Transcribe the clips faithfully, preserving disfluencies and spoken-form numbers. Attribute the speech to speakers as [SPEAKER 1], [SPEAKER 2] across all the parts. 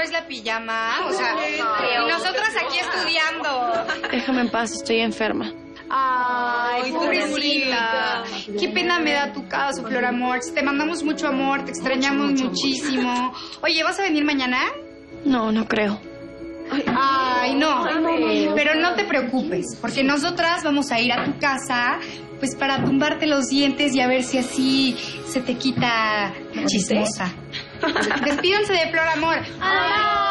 [SPEAKER 1] es la pijama? O sea, y nosotras aquí estudiando.
[SPEAKER 2] Déjame en paz, estoy enferma.
[SPEAKER 1] Ay, pobrecita. Qué pena me da tu caso, Flor Amor. Te mandamos mucho amor, te extrañamos mucho, muchísimo. Mucho. Oye, ¿vas a venir mañana?
[SPEAKER 2] No, no creo.
[SPEAKER 1] Ay, no. Pero no te preocupes, porque nosotras vamos a ir a tu casa, pues para tumbarte los dientes y a ver si así se te quita la chismosa. Despídanse de Flor Amor.
[SPEAKER 2] Ay.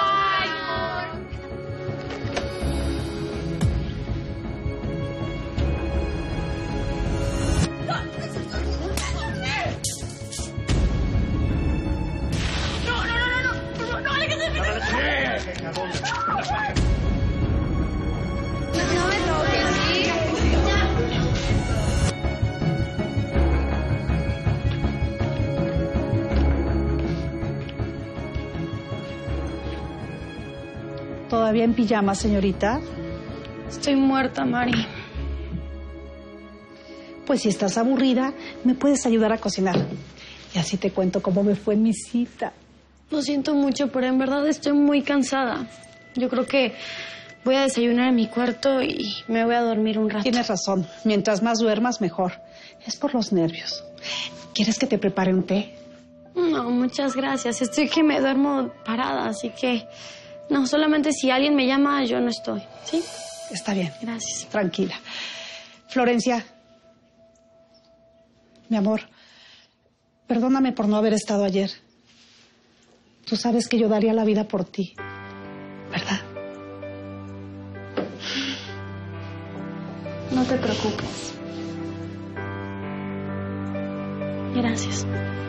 [SPEAKER 3] ¿Todavía en pijama, señorita?
[SPEAKER 2] Estoy muerta, Mari.
[SPEAKER 3] Pues si estás aburrida, me puedes ayudar a cocinar. Y así te cuento cómo me fue mi cita.
[SPEAKER 2] Lo siento mucho, pero en verdad estoy muy cansada. Yo creo que voy a desayunar en mi cuarto y me voy a dormir un rato.
[SPEAKER 3] Tienes razón. Mientras más duermas, mejor. Es por los nervios. ¿Quieres que te prepare un té?
[SPEAKER 2] No, muchas gracias. Estoy que me duermo parada, así que... No, solamente si alguien me llama, yo no estoy. ¿Sí?
[SPEAKER 3] Está bien.
[SPEAKER 2] Gracias.
[SPEAKER 3] Tranquila. Florencia. Mi amor, perdóname por no haber estado ayer. Tú sabes que yo daría la vida por ti, ¿verdad?
[SPEAKER 2] No te preocupes. Gracias.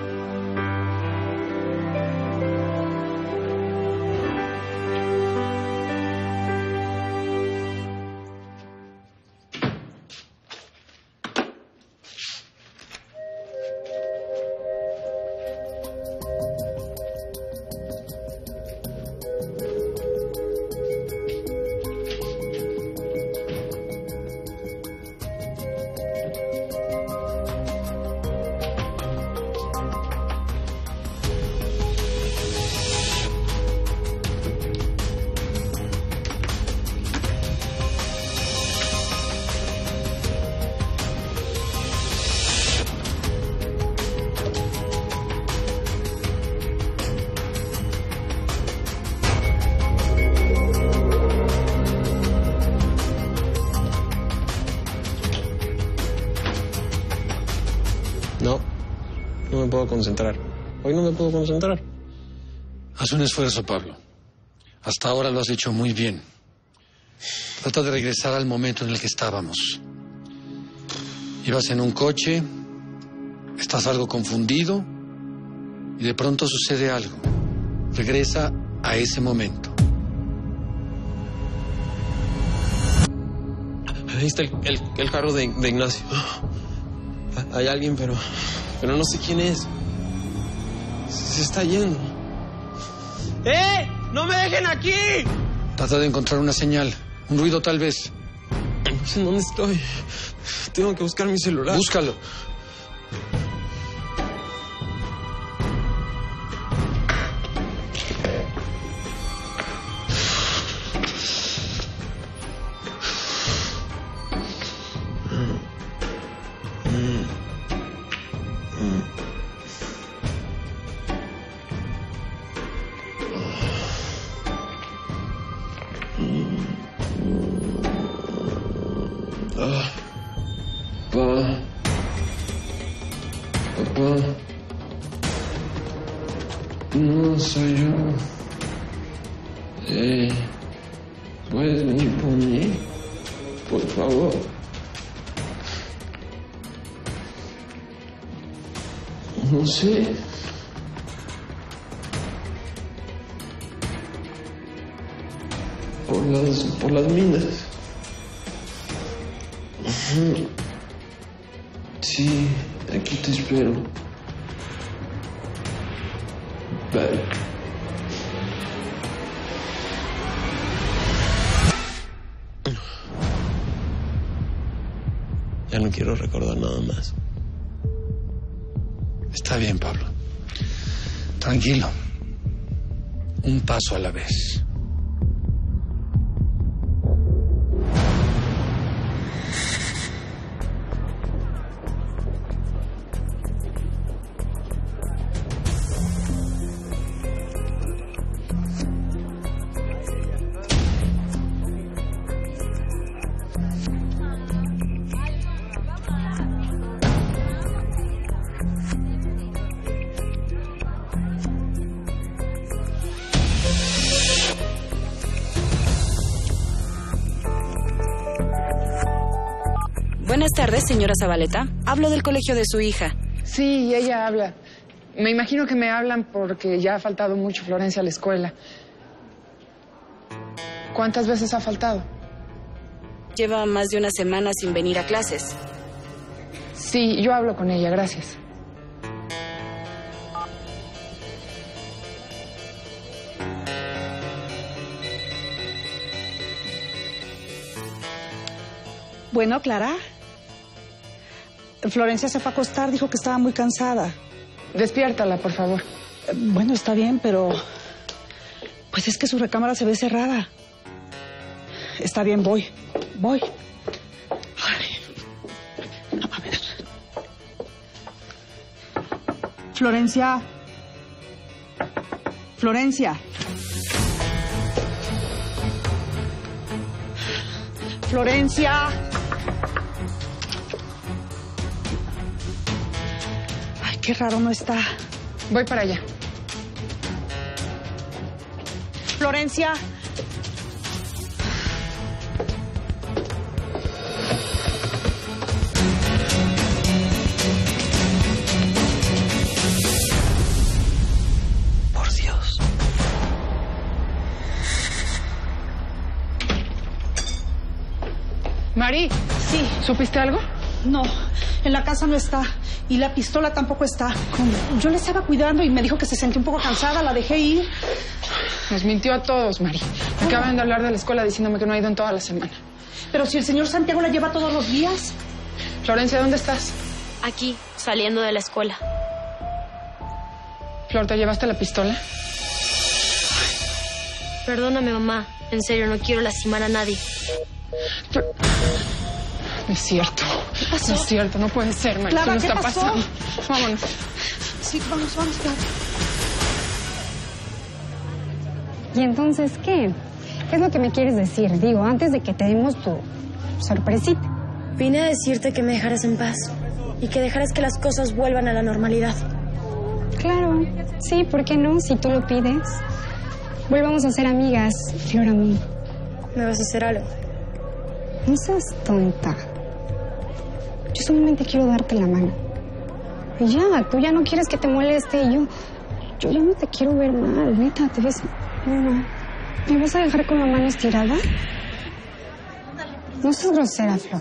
[SPEAKER 4] No, no me puedo concentrar. Hoy no me puedo concentrar.
[SPEAKER 5] Haz un esfuerzo, Pablo. Hasta ahora lo has hecho muy bien. Trata de regresar al momento en el que estábamos. Ibas en un coche, estás algo confundido y de pronto sucede algo. Regresa a ese momento.
[SPEAKER 4] Ahí está el, el, el carro de, de Ignacio. Hay alguien, pero, pero no sé quién es. Se está yendo. ¡Eh! ¡No me dejen aquí!
[SPEAKER 5] Trata de encontrar una señal, un ruido tal vez.
[SPEAKER 4] No sé en dónde estoy. Tengo que buscar mi celular.
[SPEAKER 5] Búscalo.
[SPEAKER 4] Ah, papá, papá, no soy yo. Eh, ¿puedes venir por mí? Por favor. No sé. Por las, por las minas. Sí, aquí te espero. Bye. Ya no quiero recordar nada más.
[SPEAKER 5] Está bien, Pablo. Tranquilo. un paso a la vez.
[SPEAKER 6] Buenas tardes, señora Zabaleta. Hablo del colegio de su hija.
[SPEAKER 7] Sí, ella habla. Me imagino que me hablan porque ya ha faltado mucho Florencia a la escuela. ¿Cuántas veces ha faltado?
[SPEAKER 6] Lleva más de una semana sin venir a clases.
[SPEAKER 7] Sí, yo hablo con ella, gracias.
[SPEAKER 3] Bueno, Clara. Florencia se fue a acostar, dijo que estaba muy cansada.
[SPEAKER 7] Despiértala, por favor.
[SPEAKER 3] Eh, Bueno, está bien, pero... Pues es que su recámara se ve cerrada. Está bien, voy. Voy. Ay. A ver. Florencia. Florencia. Florencia. Ay, qué raro no está.
[SPEAKER 7] Voy para allá.
[SPEAKER 3] Florencia.
[SPEAKER 6] Por Dios.
[SPEAKER 7] Mari,
[SPEAKER 3] Sí.
[SPEAKER 7] ¿supiste algo?
[SPEAKER 3] No, en la casa no está. Y la pistola tampoco está. Yo la estaba cuidando y me dijo que se sentía un poco cansada. La dejé ir.
[SPEAKER 7] Nos mintió a todos, Mari. Me acaban de hablar de la escuela diciéndome que no ha ido en toda la semana.
[SPEAKER 3] Pero si el señor Santiago la lleva todos los días.
[SPEAKER 7] Florencia, ¿dónde estás?
[SPEAKER 2] Aquí, saliendo de la escuela.
[SPEAKER 7] Flor, ¿te llevaste la pistola?
[SPEAKER 2] Perdóname, mamá. En serio, no quiero lastimar a nadie.
[SPEAKER 7] Flor- No es cierto.
[SPEAKER 3] pasó?
[SPEAKER 7] No es cierto, no puede ser, Mari.
[SPEAKER 3] Clara,
[SPEAKER 7] ¿Qué nos
[SPEAKER 3] ¿qué
[SPEAKER 7] está
[SPEAKER 3] pasó?
[SPEAKER 7] pasando? Vámonos.
[SPEAKER 3] Sí, vamos, vamos, Clara.
[SPEAKER 8] ¿Y entonces qué? ¿Qué es lo que me quieres decir? Digo, antes de que te demos tu sorpresita.
[SPEAKER 2] Vine a decirte que me dejaras en paz y que dejaras que las cosas vuelvan a la normalidad.
[SPEAKER 8] Claro, sí, ¿por qué no? Si tú lo pides. Volvamos a ser amigas, Flor a mí.
[SPEAKER 2] ¿Me vas a hacer algo?
[SPEAKER 8] No seas tonta. Yo solamente quiero darte la mano. Y ya, tú ya no quieres que te moleste y yo... Yo ya no te quiero ver mal, neta, te ves... No, ¿me vas a dejar con la mano estirada? No seas grosera, Flor.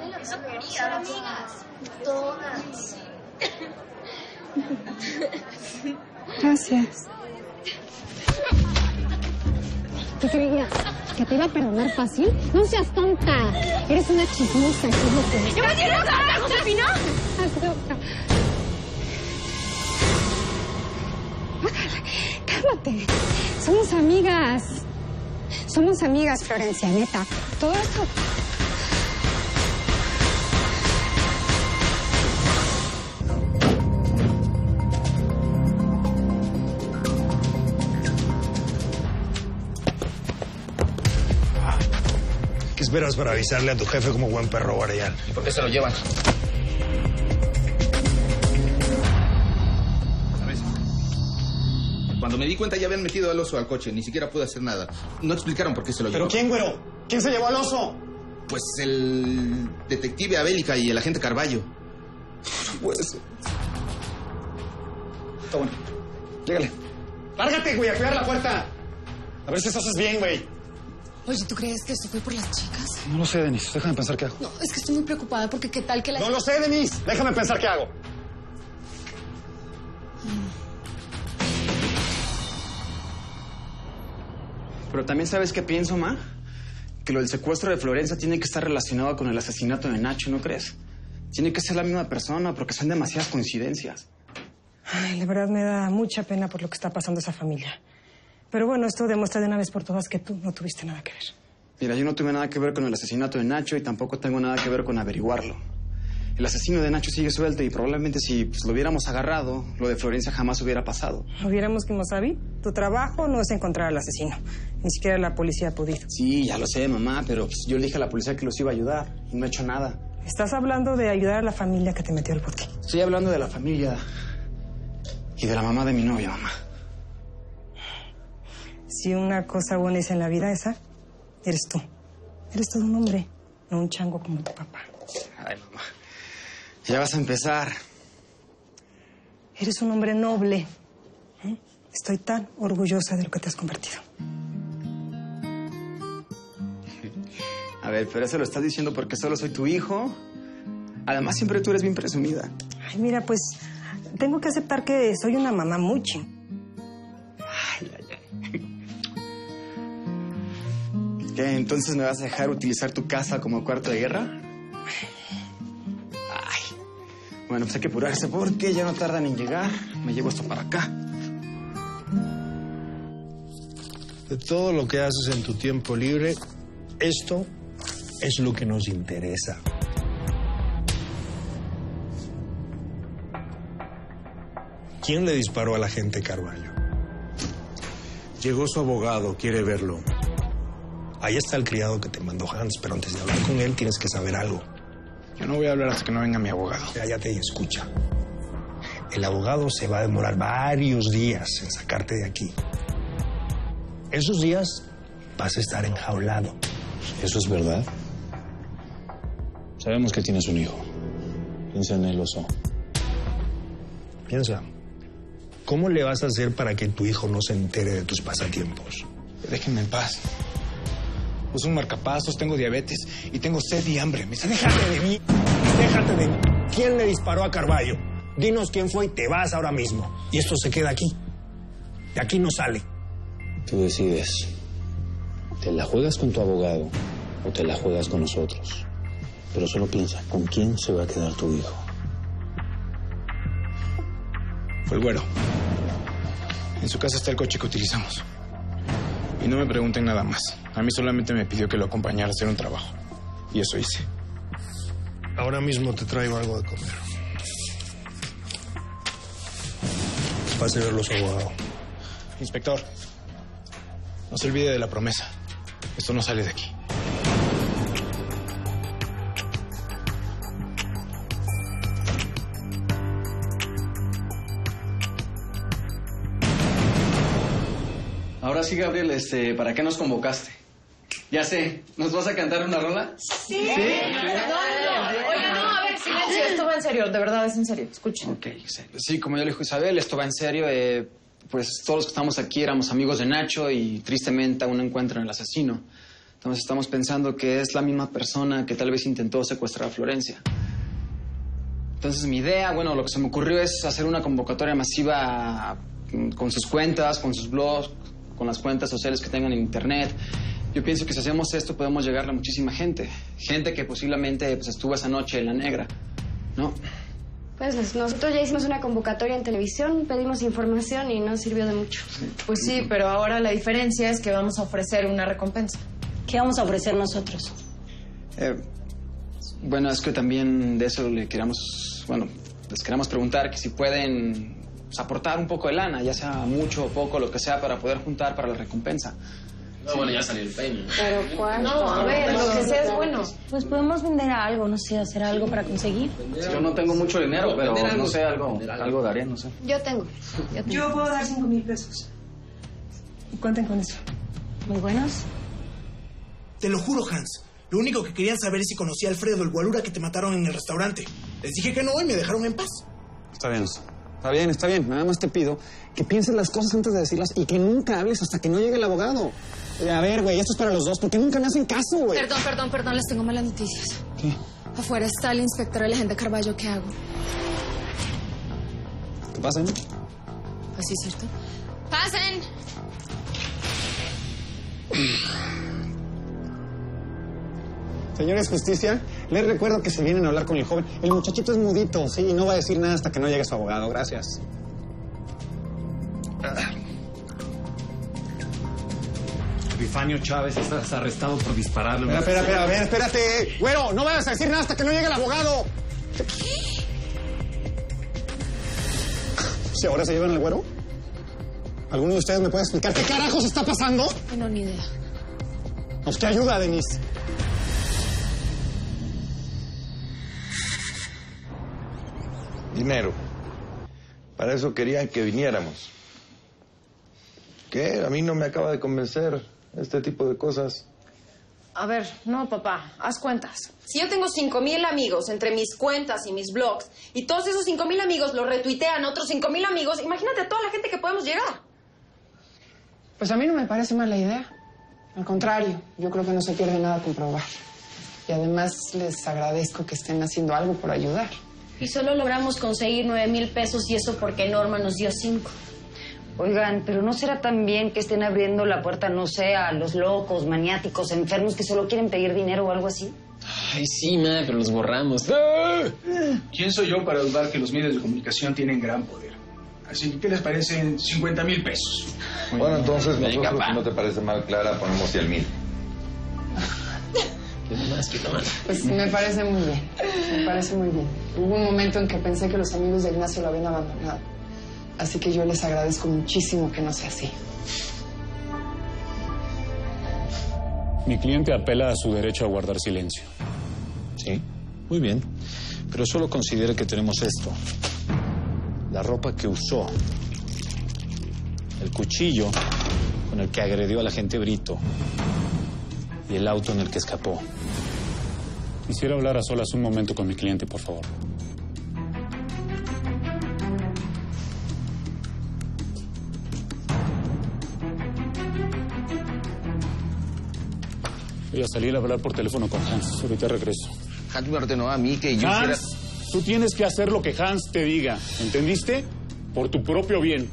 [SPEAKER 8] Gracias. ¿Qué creías? ¿Que te iba a perdonar fácil? No seas tonta. Eres una chismosa, ¿qué es lo que es?
[SPEAKER 2] ¡Yo me quiero casar, Josefina!
[SPEAKER 8] Cálmate. Somos amigas. Somos amigas, Florencia, neta. Todo esto...
[SPEAKER 9] ¿Qué esperas para avisarle a tu jefe como buen perro guardián?
[SPEAKER 10] ¿Y por qué se lo llevan? Cuando me di cuenta ya habían metido al oso al coche, ni siquiera pude hacer nada. No explicaron por qué se lo llevó.
[SPEAKER 9] ¿Pero quién, güero? ¿Quién se llevó al oso?
[SPEAKER 10] Pues el detective Abélica y el agente Carballo.
[SPEAKER 9] No puede ser. Está bueno. Llégale. Lárgate, güey, a cuidar la puerta. A ver si esto haces bien, güey.
[SPEAKER 11] Oye, ¿tú crees que esto fue por las chicas?
[SPEAKER 5] No lo sé, Denise. Déjame pensar qué hago.
[SPEAKER 11] No, es que estoy muy preocupada porque qué tal que la...
[SPEAKER 9] No lo sé, Denise. Déjame pensar qué hago.
[SPEAKER 12] Pero también sabes qué pienso, Ma, que lo del secuestro de Florencia tiene que estar relacionado con el asesinato de Nacho, ¿no crees? Tiene que ser la misma persona porque son demasiadas coincidencias.
[SPEAKER 13] Ay, de verdad me da mucha pena por lo que está pasando esa familia. Pero bueno, esto demuestra de una vez por todas que tú no tuviste nada que ver.
[SPEAKER 12] Mira, yo no tuve nada que ver con el asesinato de Nacho y tampoco tengo nada que ver con averiguarlo. El asesino de Nacho sigue suelto y probablemente si pues, lo hubiéramos agarrado, lo de Florencia jamás hubiera pasado.
[SPEAKER 13] ¿Hubiéramos Kimosabi? Tu trabajo no es encontrar al asesino. Ni siquiera la policía ha podido.
[SPEAKER 12] Sí, ya lo sé, mamá, pero pues, yo le dije a la policía que los iba a ayudar y no he hecho nada.
[SPEAKER 13] Estás hablando de ayudar a la familia que te metió al bote.
[SPEAKER 12] Estoy hablando de la familia y de la mamá de mi novia, mamá.
[SPEAKER 13] Si una cosa buena es en la vida esa, eres tú. Eres todo un hombre, no un chango como tu papá.
[SPEAKER 12] Ay, mamá. Ya vas a empezar.
[SPEAKER 13] Eres un hombre noble. ¿Eh? Estoy tan orgullosa de lo que te has convertido.
[SPEAKER 12] A ver, pero eso lo estás diciendo porque solo soy tu hijo. Además, siempre tú eres bien presumida.
[SPEAKER 13] Ay, mira, pues, tengo que aceptar que soy una mamá muy ching.
[SPEAKER 12] Ay, ay, ay. ¿Qué? ¿Entonces me vas a dejar utilizar tu casa como cuarto de guerra? Bueno, pues hay que apurarse porque ya no tardan en llegar. Me llevo esto para acá.
[SPEAKER 14] De todo lo que haces en tu tiempo libre, esto es lo que nos interesa. ¿Quién le disparó a la agente Carballo? Llegó su abogado, quiere verlo. Ahí está el criado que te mandó Hans, pero antes de hablar con él tienes que saber algo.
[SPEAKER 12] Yo no voy a hablar hasta que no venga mi abogado.
[SPEAKER 14] Cállate y escucha. El abogado se va a demorar varios días en sacarte de aquí. Esos días vas a estar enjaulado.
[SPEAKER 15] ¿Eso es verdad? Sabemos que tienes un hijo. Piensa en él, Oso.
[SPEAKER 14] Piensa. ¿Cómo le vas a hacer para que tu hijo no se entere de tus pasatiempos?
[SPEAKER 12] Déjenme en paz. Uso un marcapasos, tengo diabetes y tengo sed y hambre. Me
[SPEAKER 14] Déjate de mí. Déjate de mí. ¿Quién le disparó a Carballo? Dinos quién fue y te vas ahora mismo. Y esto se queda aquí. De aquí no sale.
[SPEAKER 15] Tú decides. ¿Te la juegas con tu abogado o te la juegas con nosotros? Pero solo piensa, ¿con quién se va a quedar tu hijo?
[SPEAKER 12] Fue el güero. En su casa está el coche que utilizamos. Y no me pregunten nada más. A mí solamente me pidió que lo acompañara a hacer un trabajo. Y eso hice.
[SPEAKER 14] Ahora mismo te traigo algo de comer. Pase a verlo su abogado.
[SPEAKER 12] Inspector, no se olvide de la promesa. Esto no sale de aquí.
[SPEAKER 16] Ahora sí, Gabriel, este, ¿para qué nos convocaste? Ya sé, ¿nos vas a cantar una rola?
[SPEAKER 6] Sí. ¿Sí? Oye, no, a ver, silencio, esto va en serio, de verdad es en serio, escuchen.
[SPEAKER 12] Ok, sí, como ya le dijo Isabel, esto va en serio. Eh, pues todos los que estamos aquí éramos amigos de Nacho y tristemente aún no encuentran al asesino. Entonces estamos pensando que es la misma persona que tal vez intentó secuestrar a Florencia. Entonces mi idea, bueno, lo que se me ocurrió es hacer una convocatoria masiva con sus cuentas, con sus blogs, con las cuentas sociales que tengan en internet. Yo pienso que si hacemos esto podemos llegarle a muchísima gente. Gente que posiblemente pues, estuvo esa noche en La Negra, ¿no?
[SPEAKER 2] Pues nosotros ya hicimos una convocatoria en televisión, pedimos información y no sirvió de mucho.
[SPEAKER 6] Sí. Pues sí, pero ahora la diferencia es que vamos a ofrecer una recompensa.
[SPEAKER 17] ¿Qué vamos a ofrecer nosotros?
[SPEAKER 12] Eh, bueno, es que también de eso le queramos, bueno, les queremos preguntar que si pueden pues, aportar un poco de lana, ya sea mucho o poco, lo que sea, para poder juntar para la recompensa.
[SPEAKER 4] No, sí. Bueno, ya salió el premio.
[SPEAKER 2] ¿Pero cuál?
[SPEAKER 6] No, a ver, lo que sea es bueno.
[SPEAKER 17] Pues podemos vender algo, no sé, hacer algo para conseguir.
[SPEAKER 12] Yo no tengo mucho dinero, pero no sé, algo, algo daré, no sé.
[SPEAKER 2] Yo tengo. Yo, tengo.
[SPEAKER 13] Yo puedo dar cinco mil pesos. Y cuenten con eso.
[SPEAKER 17] Muy buenos.
[SPEAKER 18] Te lo juro, Hans. Lo único que querían saber es si conocía a Alfredo, el gualura que te mataron en el restaurante. Les dije que no y me dejaron en paz.
[SPEAKER 12] Está bien, está bien, está bien. Nada más te pido que pienses las cosas antes de decirlas y que nunca hables hasta que no llegue el abogado. A ver, güey, esto es para los dos. ¿Por qué nunca me hacen caso, güey?
[SPEAKER 11] Perdón, perdón, perdón, les tengo malas noticias.
[SPEAKER 12] ¿Qué?
[SPEAKER 11] Afuera está el inspector de la agente Carballo. ¿Qué hago?
[SPEAKER 12] ¿Qué pasa, no?
[SPEAKER 11] Pues sí, ¿cierto? ¡Pasen!
[SPEAKER 12] Señores Justicia, les recuerdo que se vienen a hablar con el joven. El muchachito es mudito, sí, y no va a decir nada hasta que no llegue su abogado. Gracias.
[SPEAKER 19] Epifanio Chávez, estás arrestado por dispararle.
[SPEAKER 9] Espera, espera, espera, a ver, espérate. Güero, no vayas a decir nada hasta que no llegue el abogado.
[SPEAKER 11] ¿Qué?
[SPEAKER 9] ¿Si ahora se llevan al güero? ¿Alguno de ustedes me puede explicar qué carajos está pasando?
[SPEAKER 11] No, ni idea.
[SPEAKER 9] Usted ayuda, Denise.
[SPEAKER 20] Dinero. Para eso querían que viniéramos. ¿Qué? A mí no me acaba de convencer este tipo de cosas.
[SPEAKER 6] A ver, no, papá, haz cuentas. Si yo tengo cinco mil amigos entre mis cuentas y mis blogs, y todos esos cinco mil amigos lo retuitean a otros cinco mil amigos, imagínate a toda la gente que podemos llegar.
[SPEAKER 7] Pues a mí no me parece mala idea. Al contrario, yo creo que no se pierde nada con probar. Y además les agradezco que estén haciendo algo por ayudar.
[SPEAKER 2] Y solo logramos conseguir nueve mil pesos y eso porque Norma nos dio cinco.
[SPEAKER 17] Oigan, pero ¿no será también que estén abriendo la puerta, no sé, a los locos, maniáticos, enfermos que solo quieren pedir dinero o algo así?
[SPEAKER 4] Ay, sí, ma, pero los borramos.
[SPEAKER 21] ¿Quién soy yo para dudar que los medios de comunicación tienen gran poder? Así que, ¿qué les parecen cincuenta mil pesos?
[SPEAKER 20] Bueno, entonces, nosotros, si no te parece mal, Clara, ponemos cien mil.
[SPEAKER 7] Pues me parece muy bien, me parece muy bien. Hubo un momento en que pensé que los amigos de Ignacio lo habían abandonado. Así que yo les agradezco muchísimo que no sea así.
[SPEAKER 22] Mi cliente apela a su derecho a guardar silencio.
[SPEAKER 15] Sí, muy bien. Pero solo considere que tenemos esto. La ropa que usó. El cuchillo con el que agredió al agente Brito. Y el auto en el que escapó.
[SPEAKER 22] Quisiera hablar a solas un momento con mi cliente, por favor. Voy a salir a hablar por teléfono con Hans. Ahorita regreso.
[SPEAKER 10] Hans me ordenó a mí que yo
[SPEAKER 22] Hans,
[SPEAKER 10] hiciera...
[SPEAKER 22] tú tienes que hacer lo que Hans te diga. ¿Entendiste? Por tu propio bien.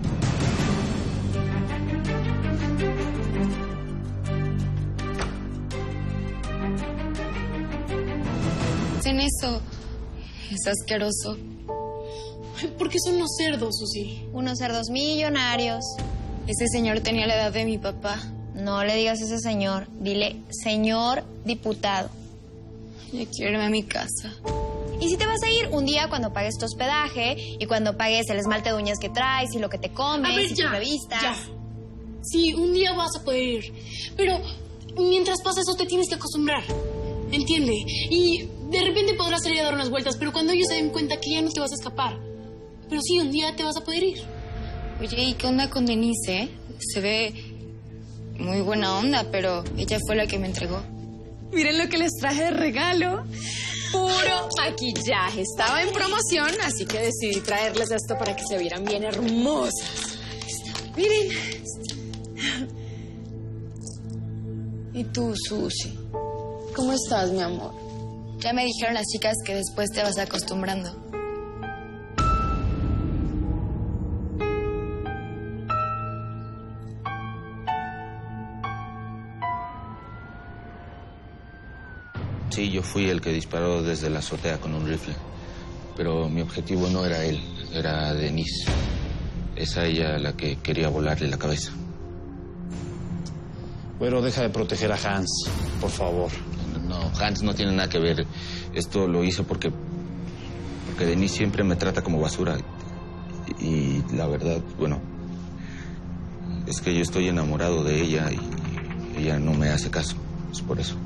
[SPEAKER 11] En eso. Es asqueroso.
[SPEAKER 23] ¿Por qué son unos cerdos, Susi?
[SPEAKER 1] Unos cerdos millonarios.
[SPEAKER 11] Ese señor tenía la edad de mi papá.
[SPEAKER 1] No le digas ese señor. Dile, señor diputado.
[SPEAKER 11] Ya quiero irme a mi casa.
[SPEAKER 1] Y si te vas a ir un día cuando pagues tu hospedaje y cuando pagues el esmalte de uñas que traes y lo que te comes
[SPEAKER 23] a ver,
[SPEAKER 1] y
[SPEAKER 23] ya,
[SPEAKER 1] tus revistas.
[SPEAKER 23] Ya. Sí, un día vas a poder ir. Pero mientras pasa eso te tienes que acostumbrar. ¿Entiende? Y de repente podrás salir a dar unas vueltas, pero cuando ellos se den cuenta que ya no te vas a escapar. Pero sí, un día te vas a poder ir.
[SPEAKER 11] Oye, ¿y qué onda con Denise? Se ve muy buena onda, pero ella fue la que me entregó.
[SPEAKER 6] Miren lo que les traje de regalo. Puro maquillaje. Estaba en promoción, así que decidí traerles esto para que se vieran bien hermosas. Miren.
[SPEAKER 11] ¿Y tú, Susi? ¿Cómo estás, mi amor? Ya me dijeron las chicas que después te vas acostumbrando.
[SPEAKER 10] Sí, yo fui el que disparó desde la azotea con un rifle. Pero mi objetivo no era él, era Denise. Es a ella la que quería volarle la cabeza.
[SPEAKER 15] Bueno, deja de proteger a Hans, por favor.
[SPEAKER 10] No, Hans no tiene nada que ver. Esto lo hice porque... Porque Denise siempre me trata como basura. Y, y la verdad, bueno... Es que yo estoy enamorado de ella y ella no me hace caso. Es por eso.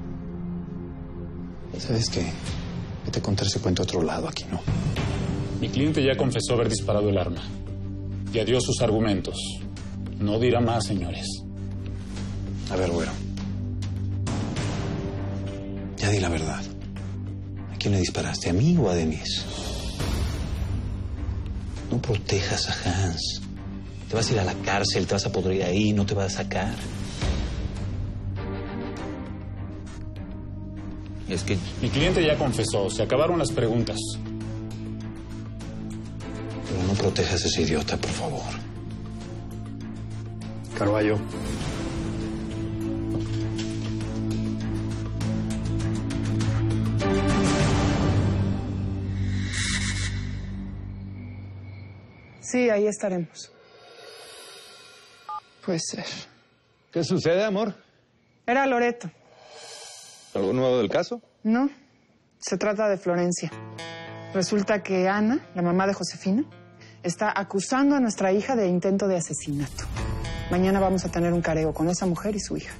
[SPEAKER 15] ¿Sabes qué? Vete a contar ese cuento a otro lado, aquí no.
[SPEAKER 22] Mi cliente ya confesó haber disparado el arma. Ya dio sus argumentos. No dirá más, señores.
[SPEAKER 15] A ver, güero. Ya di la verdad. ¿A quién le disparaste? ¿A mí o a Denise? No protejas a Hans. Te vas a ir a la cárcel, te vas a podrir ahí, no te vas a sacar.
[SPEAKER 10] Es que...
[SPEAKER 22] Mi cliente ya confesó, se acabaron las preguntas.
[SPEAKER 15] Pero no protejas a ese idiota, por favor.
[SPEAKER 22] Carballo.
[SPEAKER 7] Sí, ahí estaremos. Puede ser.
[SPEAKER 9] ¿Qué sucede, amor?
[SPEAKER 7] Era Loreto.
[SPEAKER 9] ¿Algo nuevo del caso?
[SPEAKER 7] No, se trata de Florencia. Resulta que Ana, la mamá de Josefina, está acusando a nuestra hija de intento de asesinato. Mañana vamos a tener un careo con esa mujer y su hija.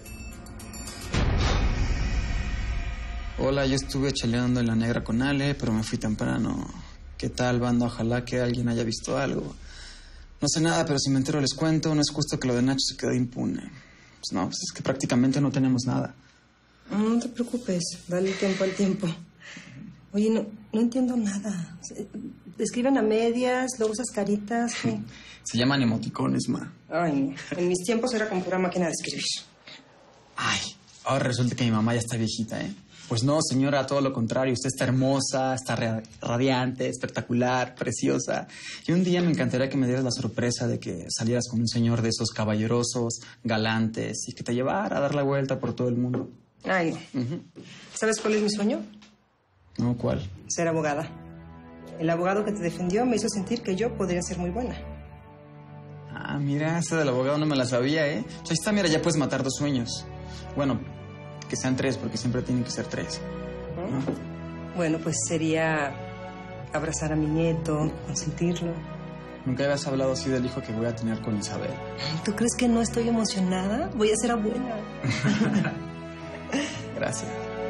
[SPEAKER 12] Hola, yo estuve cheleando en la negra con Ale, pero me fui temprano. ¿Qué tal, banda? Ojalá que alguien haya visto algo. No sé nada, pero si me entero les cuento. No es justo que lo de Nacho se quede impune. Pues no, pues es que prácticamente no tenemos nada.
[SPEAKER 13] No te preocupes, dale tiempo al tiempo. Oye, no, no entiendo nada. Escriben a medias, luego esas caritas. ¿Qué?
[SPEAKER 12] Se llaman emoticones, ma.
[SPEAKER 13] Ay, no. En mis tiempos era con pura máquina de escribir.
[SPEAKER 12] Ay, ahora resulta que mi mamá ya está viejita, ¿eh? Pues no, señora, todo lo contrario. Usted está hermosa, está radiante, espectacular, preciosa. Y un día me encantaría que me dieras la sorpresa de que salieras con un señor de esos caballerosos, galantes, y que te llevara a dar la vuelta por todo el mundo.
[SPEAKER 13] Ay, no. Uh-huh. ¿Sabes cuál es mi sueño?
[SPEAKER 12] No, ¿cuál?
[SPEAKER 13] Ser abogada. El abogado que te defendió me hizo sentir que yo podría ser muy buena.
[SPEAKER 12] Ah, mira, esa del abogado no me la sabía, ¿eh? O sea, ahí está, mira, ya puedes matar dos sueños. Bueno, que sean tres, porque siempre tienen que ser tres.
[SPEAKER 13] ¿No? Bueno, pues sería abrazar a mi nieto, consentirlo.
[SPEAKER 12] Nunca habías hablado así del hijo que voy a tener con Isabel.
[SPEAKER 13] ¿Tú crees que no estoy emocionada? Voy a ser abuela.
[SPEAKER 12] Gracias.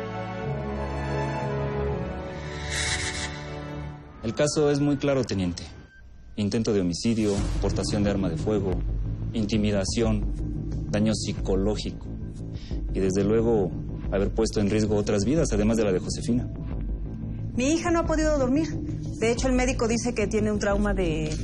[SPEAKER 10] El caso es muy claro, teniente. Intento de homicidio, portación de arma de fuego, intimidación, daño psicológico y desde luego haber puesto en riesgo otras vidas, además de la de Josefina.
[SPEAKER 13] Mi hija no ha podido dormir. De hecho, el médico dice que tiene un trauma de...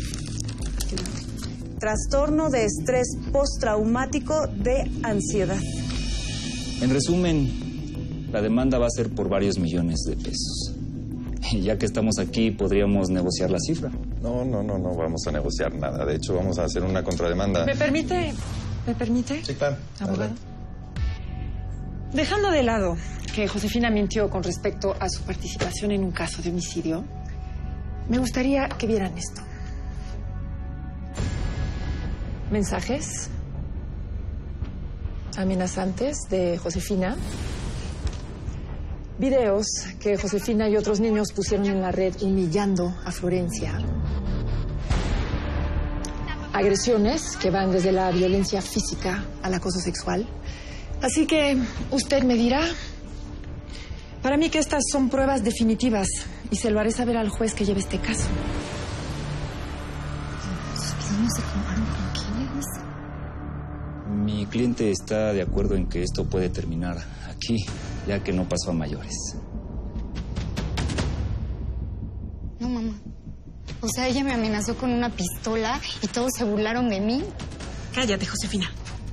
[SPEAKER 13] trastorno de estrés postraumático de ansiedad.
[SPEAKER 10] En resumen, la demanda va a ser por varios millones de pesos. Y ya que estamos aquí, podríamos negociar la cifra.
[SPEAKER 20] No, no, no, no vamos a negociar nada. De hecho, vamos a hacer una contrademanda.
[SPEAKER 7] ¿Me permite? ¿Me permite?
[SPEAKER 20] Sí, claro.
[SPEAKER 7] Abogado. Dejando de lado que Josefina mintió con respecto a su participación en un caso de homicidio, me gustaría que vieran esto. Mensajes amenazantes de Josefina. Videos que Josefina y otros niños pusieron en la red humillando a Florencia. Agresiones que van desde la violencia física al acoso sexual. Así que usted me dirá. Para mí que estas son pruebas definitivas y se lo haré saber al juez que lleve este caso.
[SPEAKER 11] ¿No se comparan con quiénes?
[SPEAKER 10] Mi cliente está de acuerdo en que esto puede terminar aquí, ya que no pasó a mayores.
[SPEAKER 11] No, mamá. O sea, ella me amenazó con una pistola y todos se burlaron de mí.
[SPEAKER 13] Cállate, Josefina.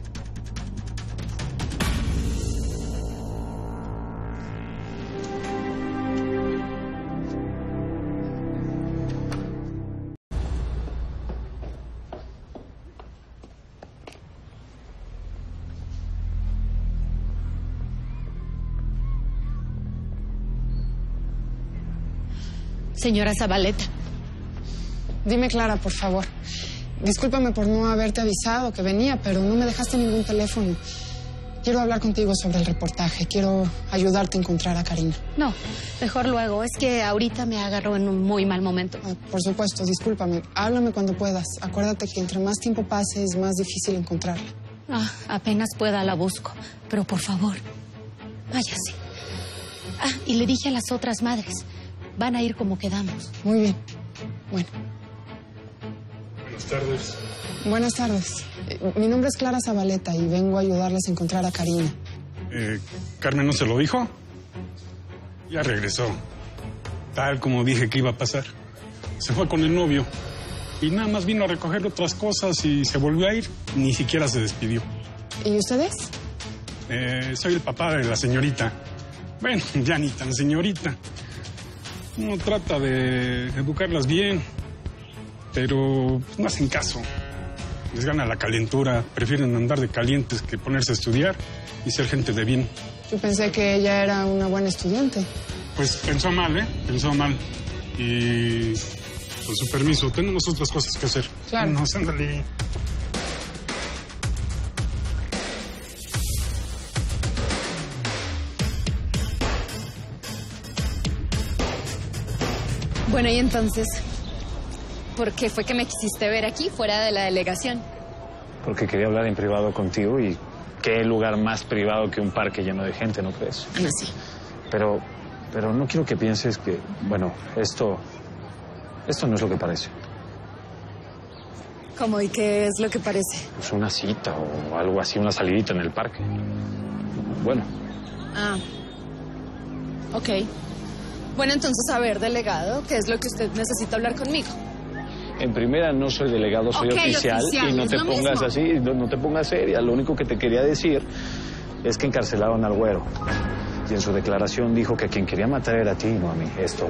[SPEAKER 23] Señora Zabaleta.
[SPEAKER 7] Dime, Clara, por favor. Discúlpame por no haberte avisado que venía, pero no me dejaste ningún teléfono. Quiero hablar contigo sobre el reportaje. Quiero ayudarte a encontrar a Karina.
[SPEAKER 23] No, mejor luego. Es que ahorita me agarró en un muy mal momento.
[SPEAKER 7] Ah, por supuesto, discúlpame. Háblame cuando puedas. Acuérdate que entre más tiempo pase es más difícil encontrarla.
[SPEAKER 23] Ah, apenas pueda la busco. Pero por favor, váyase. Ah, y le dije a las otras madres. Van a ir como quedamos.
[SPEAKER 7] Muy bien. Bueno.
[SPEAKER 14] Buenas tardes.
[SPEAKER 7] Buenas tardes. Eh, mi nombre es Clara Zabaleta y vengo a ayudarles a encontrar a Karina.
[SPEAKER 14] Eh, ¿Carmen no se lo dijo? Ya regresó. Tal como dije que iba a pasar. Se fue con el novio. Y nada más vino a recoger otras cosas y se volvió a ir. Ni siquiera se despidió.
[SPEAKER 7] ¿Y ustedes?
[SPEAKER 14] Eh, soy el papá de la señorita. Bueno, ya ni tan señorita. Uno trata de educarlas bien, pero no hacen caso. Les gana la calentura, prefieren andar de calientes que ponerse a estudiar y ser gente de bien.
[SPEAKER 7] Yo pensé que ella era una buena estudiante.
[SPEAKER 14] Pues pensó mal, ¿eh? Pensó mal. Y con su permiso, tenemos otras cosas que hacer.
[SPEAKER 7] Claro.
[SPEAKER 14] Nos, ándale.
[SPEAKER 3] Bueno, y entonces, ¿por qué fue que me quisiste ver aquí, fuera de la delegación?
[SPEAKER 15] Porque quería hablar en privado contigo y qué lugar más privado que un parque lleno de gente, ¿no crees?
[SPEAKER 3] No, sí.
[SPEAKER 15] Pero, pero no quiero que pienses que, bueno, esto, esto no es lo que parece.
[SPEAKER 3] ¿Cómo y qué es lo que parece?
[SPEAKER 15] Es una cita o algo así, una salidita en el parque. Bueno.
[SPEAKER 3] Ah, ok. Bueno, entonces, a ver, delegado, ¿qué es lo que usted necesita hablar conmigo?
[SPEAKER 15] En primera, no soy delegado, soy
[SPEAKER 3] Ok,
[SPEAKER 15] oficial,
[SPEAKER 3] oficial,
[SPEAKER 15] y no
[SPEAKER 3] es
[SPEAKER 15] te
[SPEAKER 3] lo
[SPEAKER 15] pongas
[SPEAKER 3] mismo.
[SPEAKER 15] así, no, no te pongas seria. Lo único que te quería decir es que encarcelaron al güero. Y en su declaración dijo que quien quería matar era a ti, no a mí. Esto.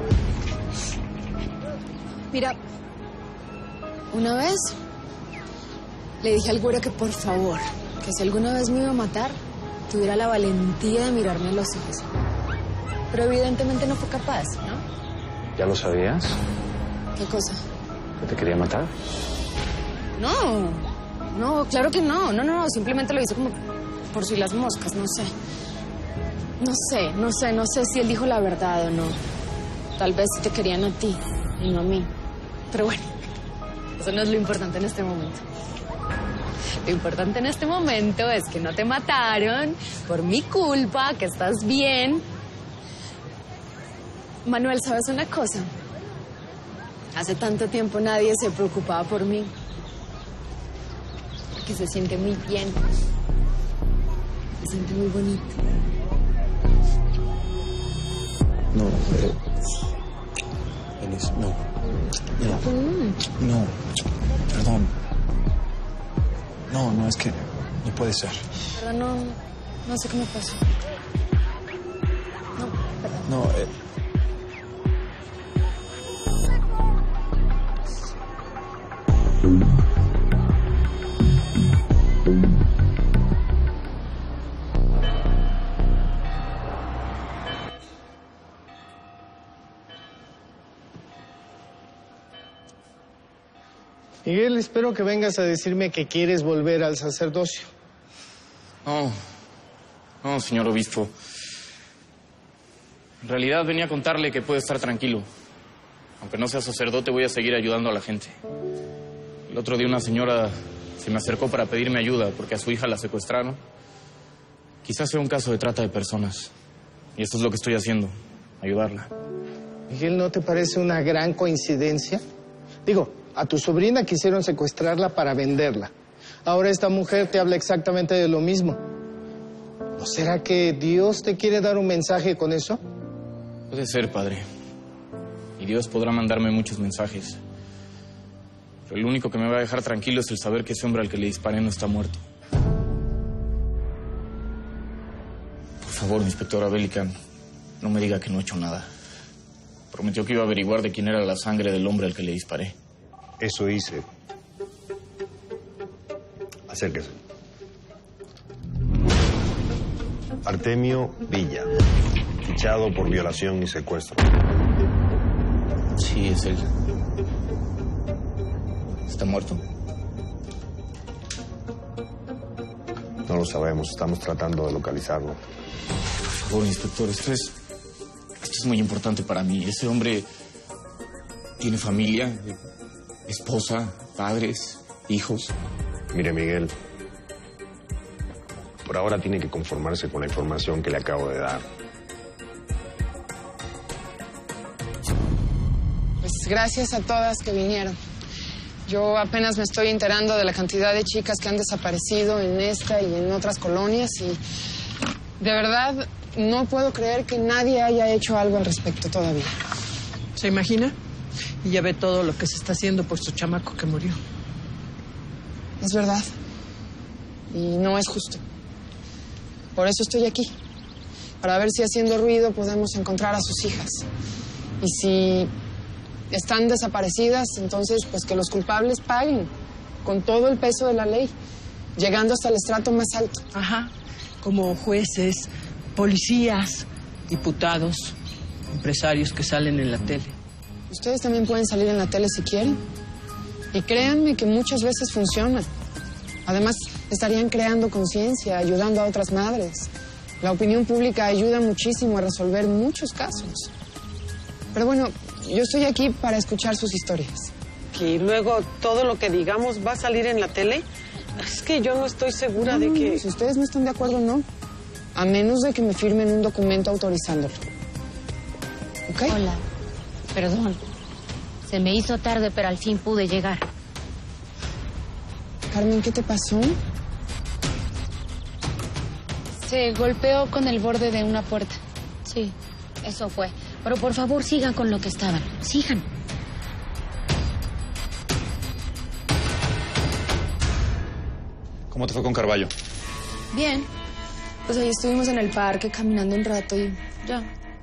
[SPEAKER 3] Mira, una vez le dije al güero que por favor, que si alguna vez me iba a matar, tuviera la valentía de mirarme a los ojos. Pero evidentemente no fue capaz, ¿no?
[SPEAKER 15] ¿Ya lo sabías?
[SPEAKER 3] ¿Qué cosa?
[SPEAKER 15] ¿Que te quería matar?
[SPEAKER 3] No, no, claro que no. No, no, no, simplemente lo hice como por si las moscas, no sé. No sé, no sé, no sé si él dijo la verdad o no. Tal vez te querían a ti y no a mí. Pero bueno, eso no es lo importante en este momento. Lo importante en este momento es que no te mataron por mi culpa, que estás bien. Manuel, ¿sabes una cosa? Hace tanto tiempo nadie se preocupaba por mí. Que se siente muy bien. Se siente muy bonito.
[SPEAKER 15] No, eh, Elis, no. No,
[SPEAKER 3] Mm.
[SPEAKER 15] no, perdón. No, no, es que no puede ser.
[SPEAKER 3] Perdón, no, no sé qué me pasó. No, perdón.
[SPEAKER 15] No, eh,
[SPEAKER 5] Miguel, espero que vengas a decirme que quieres volver al sacerdocio.
[SPEAKER 8] No, no, señor obispo. En realidad venía a contarle que puede estar tranquilo. Aunque no sea sacerdote, voy a seguir ayudando a la gente. El otro día una señora se me acercó para pedirme ayuda porque a su hija la secuestraron. Quizás sea un caso de trata de personas. Y esto es lo que estoy haciendo, ayudarla.
[SPEAKER 5] Miguel, ¿no te parece una gran coincidencia? Digo, a tu sobrina quisieron secuestrarla para venderla. Ahora esta mujer te habla exactamente de lo mismo. ¿No será que Dios te quiere dar un mensaje con eso?
[SPEAKER 8] Puede ser, padre. Y Dios podrá mandarme muchos mensajes. Pero el único que me va a dejar tranquilo es el saber que ese hombre al que le disparé no está muerto. Por favor, inspectora Bélica, no me diga que no he hecho nada. Prometió que iba a averiguar de quién era la sangre del hombre al que le disparé.
[SPEAKER 14] Eso hice. Acérquese. Artemio Villa, fichado por violación y secuestro.
[SPEAKER 8] Sí, es él. ¿Está muerto?
[SPEAKER 14] No lo sabemos, estamos tratando de localizarlo.
[SPEAKER 8] Por favor, inspector, esto es... Esto es muy importante para mí. Ese hombre tiene familia, esposa, padres, hijos.
[SPEAKER 14] Mire, Miguel, por ahora tiene que conformarse con la información que le acabo de dar.
[SPEAKER 24] Pues gracias a todas que vinieron. Yo apenas me estoy enterando de la cantidad de chicas que han desaparecido en esta y en otras colonias y de verdad no puedo creer que nadie haya hecho algo al respecto todavía.
[SPEAKER 25] ¿Se imagina? Y ya ve todo lo que se está haciendo por su chamaco que murió.
[SPEAKER 24] Es verdad. Y no es justo. Por eso estoy aquí. Para ver si haciendo ruido podemos encontrar a sus hijas. Y si están desaparecidas, entonces pues que los culpables paguen con todo el peso de la ley, llegando hasta el estrato más alto.
[SPEAKER 25] Ajá. Como jueces, policías, diputados, empresarios que salen en la tele.
[SPEAKER 24] Ustedes también pueden salir en la tele si quieren. Y créanme que muchas veces funciona. Además, estarían creando conciencia, ayudando a otras madres. La opinión pública ayuda muchísimo a resolver muchos casos. Pero bueno, yo estoy aquí para escuchar sus historias.
[SPEAKER 25] Y luego todo lo que digamos va a salir en la tele. Es que yo no estoy segura
[SPEAKER 24] No,
[SPEAKER 25] de
[SPEAKER 24] no,
[SPEAKER 25] que...
[SPEAKER 24] no, si ustedes no están de acuerdo, no. A menos de que me firmen un documento autorizándolo. ¿Ok?
[SPEAKER 2] Hola. Perdón. Se me hizo tarde, pero al fin pude llegar.
[SPEAKER 24] Carmen, ¿qué te pasó?
[SPEAKER 2] Se golpeó con el borde de una puerta. Sí, eso fue. Pero por favor, sigan con lo que estaban. Sigan.
[SPEAKER 8] ¿Cómo te fue con Carballo?
[SPEAKER 3] Bien. Pues ahí estuvimos en el parque caminando un rato y ya.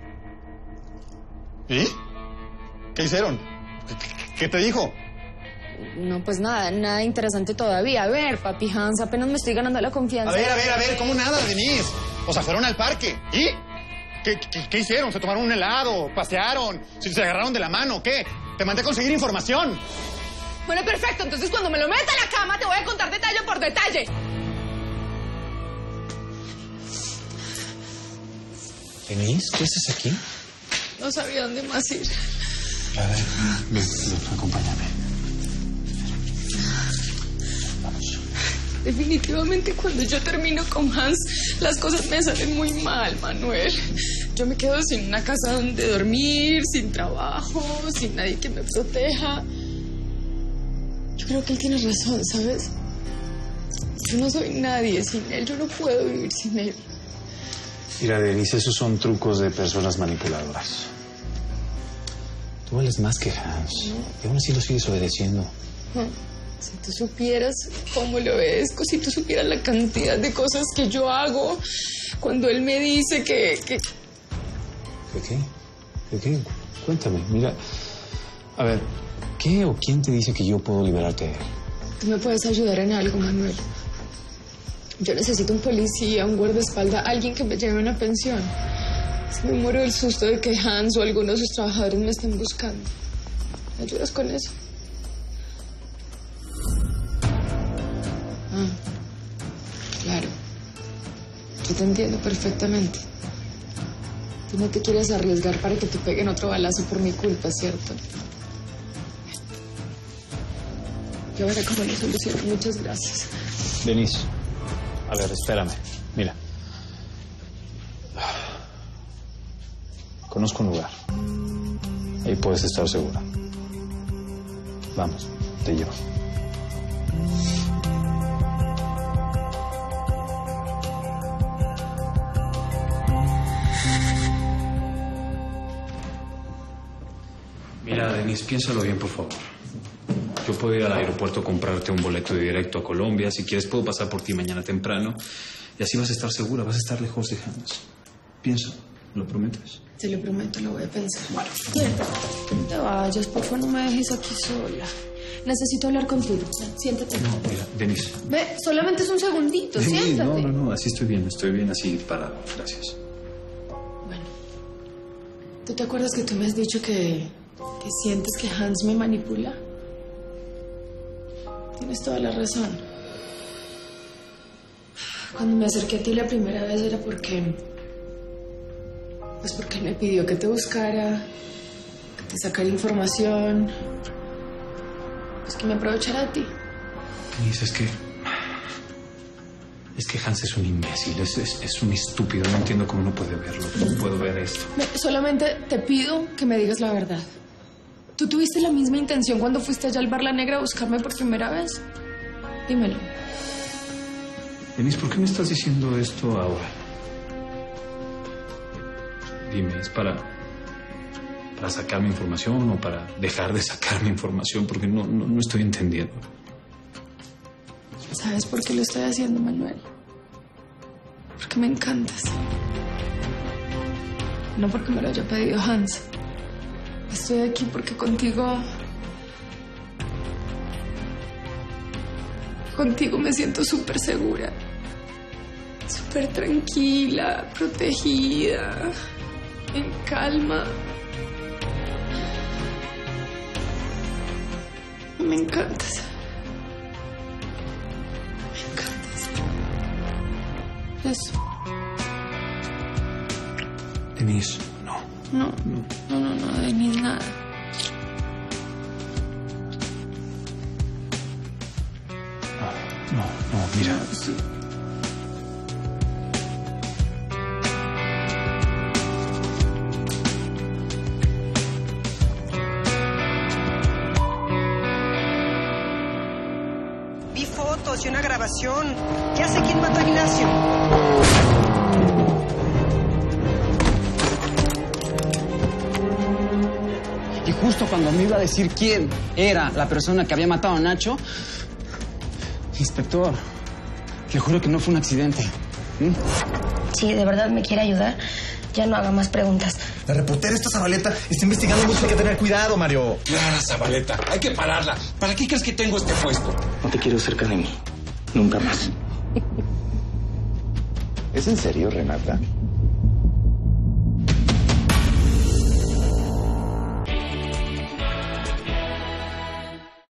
[SPEAKER 9] ¿Y? ¿Qué hicieron? ¿Qué, qué- qué te dijo?
[SPEAKER 3] No, pues nada, nada interesante todavía. A ver, papi Hans, apenas me estoy ganando la confianza.
[SPEAKER 9] A ver, a ver, a ver, ¿cómo nada, Denise? O sea, fueron al parque. ¿Y? ¿Qué, qué, qué hicieron? ¿Se tomaron un helado? ¿Pasearon? ¿Se se agarraron de la mano? ¿Qué? Te mandé a conseguir información.
[SPEAKER 6] Bueno, perfecto. Entonces, cuando me lo meta a la cama, te voy a contar detalle por detalle.
[SPEAKER 15] Denise, ¿qué haces aquí?
[SPEAKER 3] No sabía dónde más ir.
[SPEAKER 15] A ver, ven, ven, acompáñame. Vamos.
[SPEAKER 3] Definitivamente cuando yo termino con Hans, las cosas me salen muy mal, Manuel. Yo me quedo sin una casa donde dormir, sin trabajo, sin nadie que me proteja. Yo creo que él tiene razón, ¿sabes? Yo no soy nadie sin él, yo no puedo vivir sin él.
[SPEAKER 15] Mira, Denise, esos son trucos de personas manipuladoras. Tú vales más que Hans. Y aún así lo sigues obedeciendo.
[SPEAKER 3] Si tú supieras cómo lo obedezco, si tú supieras la cantidad de cosas que yo hago cuando él me dice que... que...
[SPEAKER 15] ¿De qué? ¿De qué? Cuéntame, mira. A ver, ¿qué o quién te dice que yo puedo liberarte de él?
[SPEAKER 3] Tú me puedes ayudar en algo, Manuel. Yo necesito un policía, un guardaespaldas, alguien que me lleve a una pensión. Si me muero del susto de que Hans o alguno de sus trabajadores me estén buscando. ¿Me ayudas con eso? Ah, claro. Yo te entiendo perfectamente. Tú no te quieres arriesgar para que te peguen otro balazo por mi culpa, ¿cierto? Yo veré cómo lo soluciono. Muchas gracias.
[SPEAKER 15] Denise, a ver, espérame. Mira. Conozco un lugar. Ahí puedes estar segura. Vamos, te llevo. Mira, Denise, piénsalo bien, por favor. Yo puedo ir al aeropuerto a comprarte un boleto de directo a Colombia. Si quieres, puedo pasar por ti mañana temprano. Y así vas a estar segura, vas a estar lejos de Hans. Piensa, ¿lo prometes?
[SPEAKER 3] Te lo prometo, lo voy a pensar. Bien, no te vayas, por favor, no me dejes aquí sola. Necesito hablar contigo. Siéntate.
[SPEAKER 15] No, mira, Denise.
[SPEAKER 3] Ve, solamente es un segundito,
[SPEAKER 15] Denise,
[SPEAKER 3] siéntate.
[SPEAKER 15] no, no, no, así estoy bien, estoy bien así parado. Gracias.
[SPEAKER 3] ¿Tú te acuerdas que tú me has dicho que, que sientes que Hans me manipula? Tienes toda la razón. Cuando me acerqué a ti la primera vez era porque... Pues porque él me pidió que te buscara, que te sacara información, pues que me aprovechara de ti.
[SPEAKER 15] Denise, es que... Es que Hans es un imbécil, es, es, es un estúpido. No entiendo cómo no puede verlo. No puedo ver esto.
[SPEAKER 3] Me- solamente te pido que me digas la verdad. ¿Tú tuviste la misma intención cuando fuiste allá al Bar La Negra a buscarme por primera vez? Dímelo.
[SPEAKER 15] Denise, ¿por qué me estás diciendo esto ahora? Dime, ¿es para, para sacarme información o para dejar de sacarme información? Porque no, no, no estoy entendiendo.
[SPEAKER 3] ¿Sabes por qué lo estoy haciendo, Manuel? Porque me encantas. No porque me lo haya pedido Hans. Estoy aquí porque contigo... Contigo me siento súper segura. Súper tranquila, protegida, en calma. Me encantas. Eso.
[SPEAKER 15] Denise, no.
[SPEAKER 3] No, no, no, no, de ni nada.
[SPEAKER 13] Vi fotos y una grabación. ¿Qué hace quien mató a Ignacio?
[SPEAKER 12] Y justo cuando me iba a decir quién era la persona que había matado a Nacho, inspector, le juro que no fue un accidente. ¿Mm?
[SPEAKER 4] Si de verdad me quiere ayudar, ya no haga más preguntas.
[SPEAKER 16] La reportera esta Zabaleta está investigando mucho, hay que tener cuidado, Mario.
[SPEAKER 17] Clara Zabaleta, hay que pararla. ¿Para qué crees que tengo este puesto?
[SPEAKER 16] No te quiero cerca de mí. Nunca más.
[SPEAKER 20] ¿Es en serio, Renata?